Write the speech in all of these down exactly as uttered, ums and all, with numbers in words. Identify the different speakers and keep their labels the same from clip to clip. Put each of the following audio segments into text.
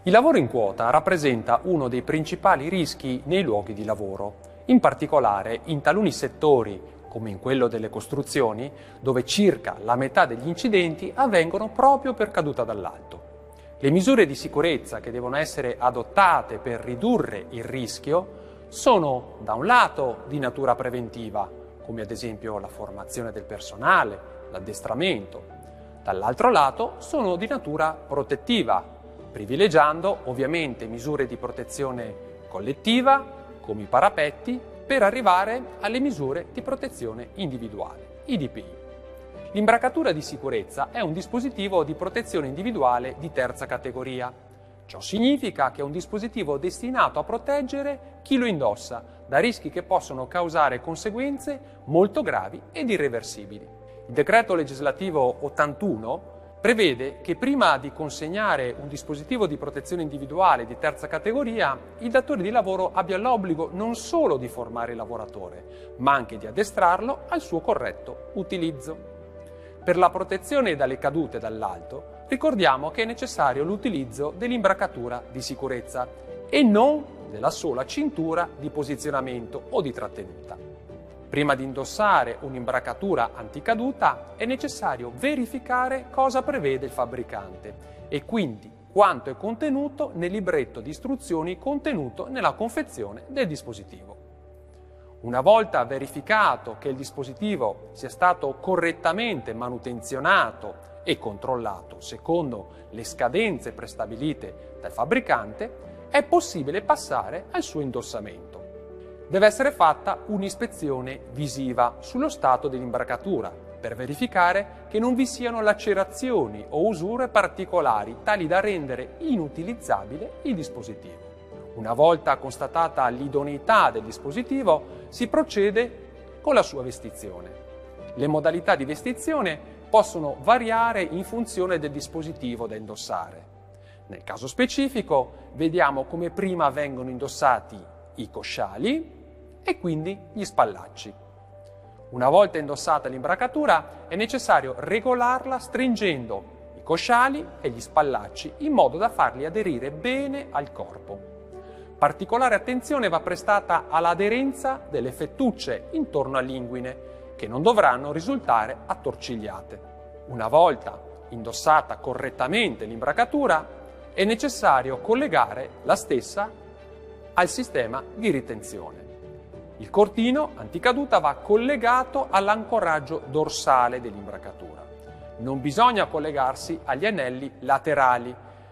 Speaker 1: Il lavoro in quota rappresenta uno dei principali rischi nei luoghi di lavoro, in particolare in taluni settori, come in quello delle costruzioni, dove circa la metà degli incidenti avvengono proprio per caduta dall'alto. Le misure di sicurezza che devono essere adottate per ridurre il rischio sono, da un lato, di natura preventiva, come ad esempio la formazione del personale, l'addestramento. Dall'altro lato, sono di natura protettiva, privilegiando ovviamente misure di protezione collettiva, come i parapetti, per arrivare alle misure di protezione individuale, I D P I. L'imbracatura di sicurezza è un dispositivo di protezione individuale di terza categoria. Ciò significa che è un dispositivo destinato a proteggere chi lo indossa da rischi che possono causare conseguenze molto gravi ed irreversibili. Il decreto legislativo ottantuno prevede che prima di consegnare un dispositivo di protezione individuale di terza categoria, il datore di lavoro abbia l'obbligo non solo di formare il lavoratore, ma anche di addestrarlo al suo corretto utilizzo. Per la protezione dalle cadute dall'alto, ricordiamo che è necessario l'utilizzo dell'imbracatura di sicurezza e non della sola cintura di posizionamento o di trattenuta. Prima di indossare un'imbracatura anticaduta è necessario verificare cosa prevede il fabbricante e quindi quanto è contenuto nel libretto di istruzioni contenuto nella confezione del dispositivo. Una volta verificato che il dispositivo sia stato correttamente manutenzionato e controllato secondo le scadenze prestabilite dal fabbricante, è possibile passare al suo indossamento. Deve essere fatta un'ispezione visiva sullo stato dell'imbracatura per verificare che non vi siano lacerazioni o usure particolari tali da rendere inutilizzabile il dispositivo. Una volta constatata l'idoneità del dispositivo, si procede con la sua vestizione. Le modalità di vestizione possono variare in funzione del dispositivo da indossare. Nel caso specifico, vediamo come prima vengono indossati i cosciali e quindi gli spallacci. Una volta indossata l'imbracatura, è necessario regolarla stringendo i cosciali e gli spallacci in modo da farli aderire bene al corpo. Particolare attenzione va prestata all'aderenza delle fettucce intorno all'inguine, che non dovranno risultare attorcigliate. Una volta indossata correttamente l'imbracatura, è necessario collegare la stessa al sistema di ritenzione. Il cordino anticaduta va collegato all'ancoraggio dorsale dell'imbracatura. Non bisogna collegarsi agli anelli laterali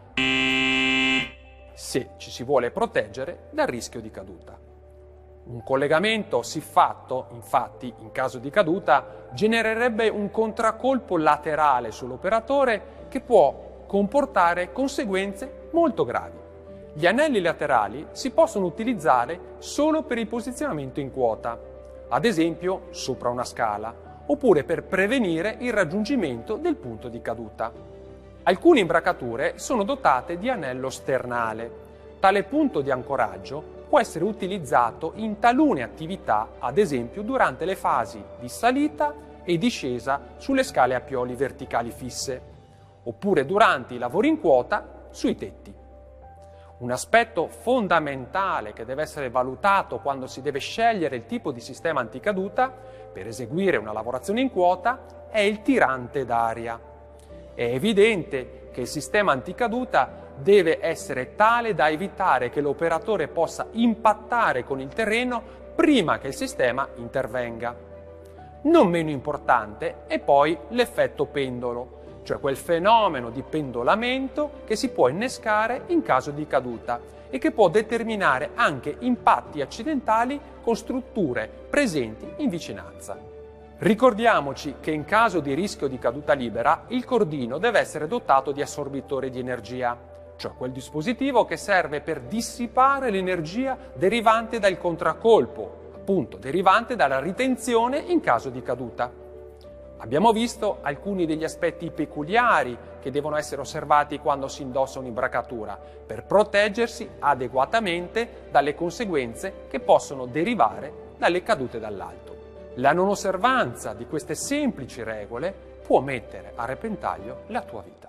Speaker 1: se ci si vuole proteggere dal rischio di caduta. Un collegamento siffatto, infatti, in caso di caduta, genererebbe un contraccolpo laterale sull'operatore che può comportare conseguenze molto gravi. Gli anelli laterali si possono utilizzare solo per il posizionamento in quota, ad esempio sopra una scala, oppure per prevenire il raggiungimento del punto di caduta. Alcune imbracature sono dotate di anello sternale. Tale punto di ancoraggio può essere utilizzato in talune attività, ad esempio durante le fasi di salita e discesa sulle scale a pioli verticali fisse, oppure durante i lavori in quota sui tetti. Un aspetto fondamentale che deve essere valutato quando si deve scegliere il tipo di sistema anticaduta per eseguire una lavorazione in quota è il tirante d'aria. È evidente che il sistema anticaduta deve essere tale da evitare che l'operatore possa impattare con il terreno prima che il sistema intervenga. Non meno importante è poi l'effetto pendolo, cioè quel fenomeno di pendolamento che si può innescare in caso di caduta e che può determinare anche impatti accidentali con strutture presenti in vicinanza. Ricordiamoci che in caso di rischio di caduta libera il cordino deve essere dotato di assorbitore di energia, cioè quel dispositivo che serve per dissipare l'energia derivante dal contraccolpo, appunto derivante dalla ritenzione in caso di caduta. Abbiamo visto alcuni degli aspetti peculiari che devono essere osservati quando si indossa un'imbracatura per proteggersi adeguatamente dalle conseguenze che possono derivare dalle cadute dall'alto. La non osservanza di queste semplici regole può mettere a repentaglio la tua vita.